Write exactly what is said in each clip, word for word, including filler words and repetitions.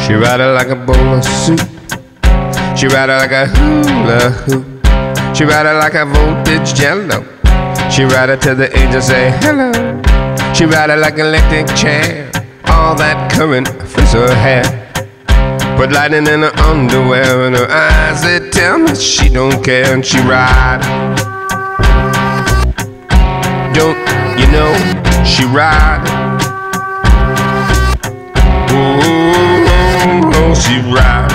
She ride it like a bowl of soup. She ride it like a hula hoop. She ride it like a voltage jello. She ride it till the angels say hello. She ride it like an electric chair. All that current fills her hair. Put lightning in her underwear, and her eyes, they tell me she don't care. And she ride. Don't you know she ride? Oh, she ride.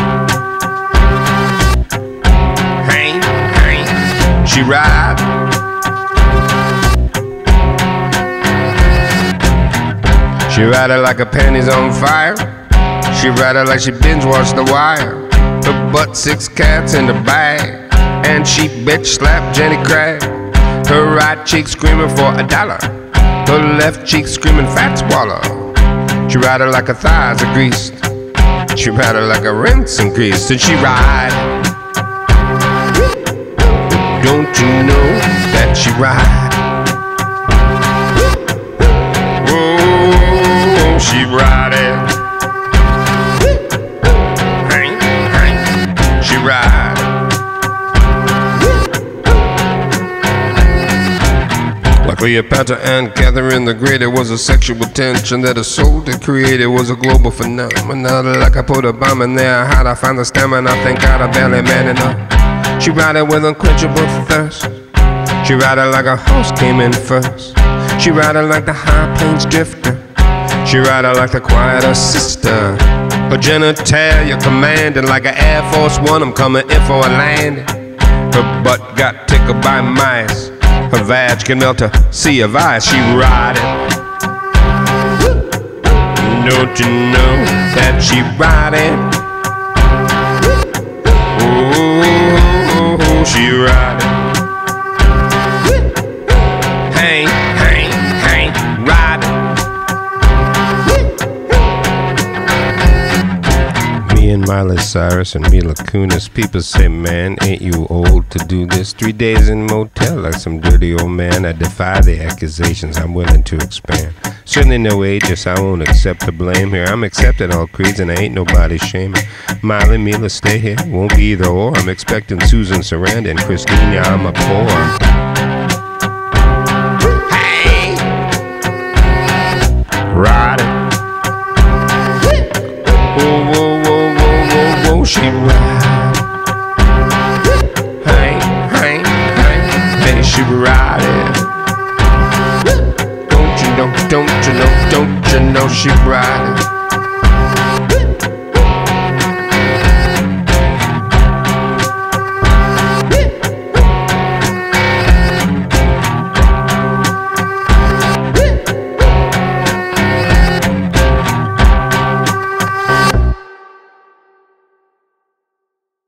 Hang, hang, she ride. She ride it like her panties on fire. She ride it like she binge-watched The Wire. Her butt six cats in the bag, and she bitch slapped Jenny Craig. Her right cheek screaming for a dollar. Her left cheek screaming fat swallow. She ride it like her thighs are greased. She ride it like a rinse and grease. And she ride. Don't you know that she ride? Oh, she ride it. Hang, hang, she ride. Like Cleopatra and Catherine the Great, it was a sexual tension that a soul that created was a global phenomenon. Like I put a bomb in there, how'd I find the stamina? I think I'd have barely man enough. She ride it with unquenchable thirst. She ride it like a horse came in first. She ride it like the high plains drifter. She ride it like the quieter sister. Her genitalia commanding like an Air Force One, I'm coming in for a landing. Her butt got tickled by mice. Her vag can melt a sea of ice. She ride it. Don't you know that she ride it? Oh, she ride it. Hang, hang, hang, ride it. Me and Miley Cyrus and Mila Kunis. People say, man, ain't you old to do this? Three days in motel like some dirty old man. I defy the accusations, I'm willing to expand. Certainly no ageist, I won't accept the blame here. I'm accepting all creeds and I ain't nobody shaming. Miley, Mila, stay here, won't be either or. I'm expecting Susan Sarandon and Christina, I'm a poor. Hey! Ride it. Whoa, whoa, whoa, whoa, whoa, whoa, she ride. Hang, hang, hang, hey, she ride it. Don't you know, don't you know, don't you know she ride it.